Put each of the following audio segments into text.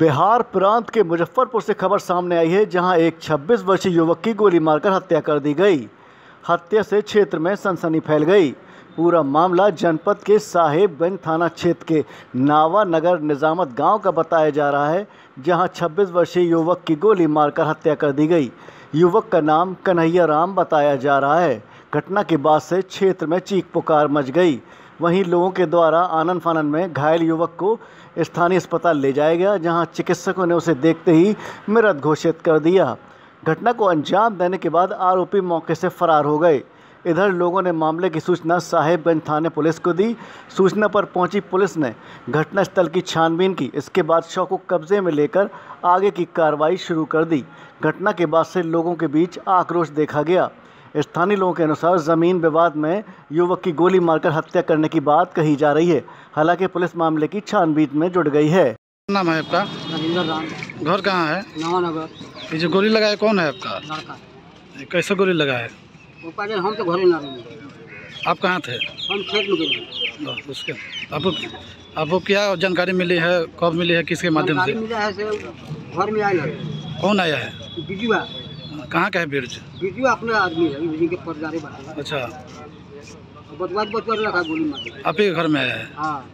बिहार प्रांत के मुजफ्फरपुर से खबर सामने आई है, जहां एक 26 वर्षीय युवक की गोली मारकर हत्या कर दी गई। हत्या से क्षेत्र में सनसनी फैल गई। पूरा मामला जनपद के साहेबगंज थाना क्षेत्र के नावा नगर निजामत गांव का बताया जा रहा है, जहां 26 वर्षीय युवक की गोली मारकर हत्या कर दी गई। युवक का नाम कन्हैया राम बताया जा रहा है। घटना के बाद से क्षेत्र में चीख पुकार मच गई। वहीं लोगों के द्वारा आनन फानन में घायल युवक को स्थानीय अस्पताल ले जाया गया, जहां चिकित्सकों ने उसे देखते ही मृत घोषित कर दिया। घटना को अंजाम देने के बाद आरोपी मौके से फरार हो गए। इधर लोगों ने मामले की सूचना साहेबगंज थाने पुलिस को दी। सूचना पर पहुंची पुलिस ने घटनास्थल की छानबीन की। इसके बाद शव को कब्जे में लेकर आगे की कार्रवाई शुरू कर दी। घटना के बाद से लोगों के बीच आक्रोश देखा गया। स्थानीय लोगों के अनुसार जमीन विवाद में युवक की गोली मारकर हत्या करने की बात कही जा रही है। हालांकि पुलिस मामले की छानबीन में जुट गई है। नाम है आपका? राजेंद्र राम। घर कहाँ है? नवानगर। ये जो गोली लगाया कौन है आपका? लड़का। कैसे गोली लगा है? वो पहले हम तो घरे ना रहे। आप कहाँ थे? हम खेत में गए। उसके आपको क्या जानकारी मिली है? कब मिली है? किसके माध्यम से मिला है? से घर में आए लगे। कौन आया है? बिजुआ। कहाँ का है बिरज? बिजुआ अपने आदमी है, बिजली के परदारे बात। अच्छा, बतवा लगा गोली मार। आप ही के घर में आया है? हाँ।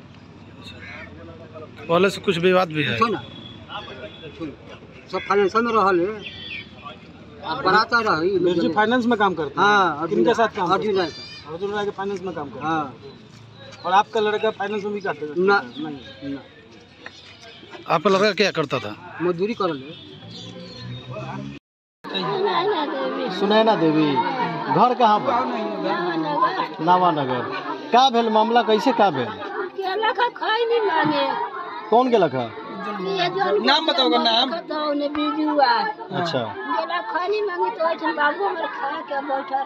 पहले से कुछ विवाद भी है? ना सब फाइनेंशियल में रहल है। अब बराता रही बिरजू फाइनेंस में काम करता है। हाँ, किनके साथ काम? अर्जुन राय। अर्जुन राय के फाइनेंस में काम करता है। हाँ। और आपका लड़का फाइनेंस में भी करता है? ना नहीं ना। आपका लड़का क्या करता था? मजदूरी करल है। सुनैना देवी। घर कहाँ पर? नावानगर। का भेल मामला? कैसे का भेल? कौन के लखा? नाम बताओ। नाम बिजुआ। अच्छा। खानी मांगी तो बाबू हमारे खा के बैठा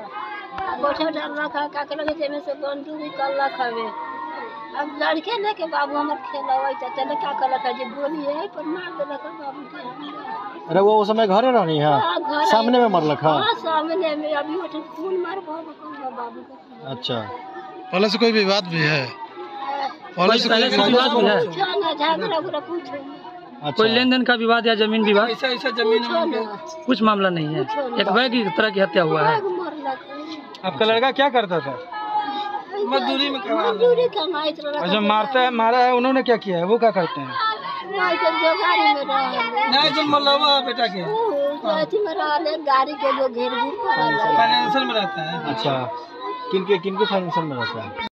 रखा का के लगे जेमे से बंदूक निकल रखावे। अब लड़के लेके बाबू हमारे खेलवाई त चले का कर रखा जे गोली है पर मार दे रखा बाबू के। अरे वो उस समय घरे रहनी है? सामने में मर लखा? हां सामने में। अभी उठ खून मार बाबू का। अच्छा। पहले से कोई विवाद भी है? पहले से कोई विवाद भी है? झगड़ा उगड़ा कुछ अच्छा। कोई लेन देन का विवाद या जमीन विवाद? ऐसा जमीन कुछ मामला नहीं है। एक वैग की तरह की हत्या हुआ है। आपका लड़का क्या करता था? मजदूरी में कमाई। जो मारा है उन्होंने क्या किया है? वो क्या करते हैं? नहीं जो मलवा बेटा के गाड़ी के जो घेर फाइनेंशियल में रहता है। अच्छा। किनके फाइनेंशियल में रहता है?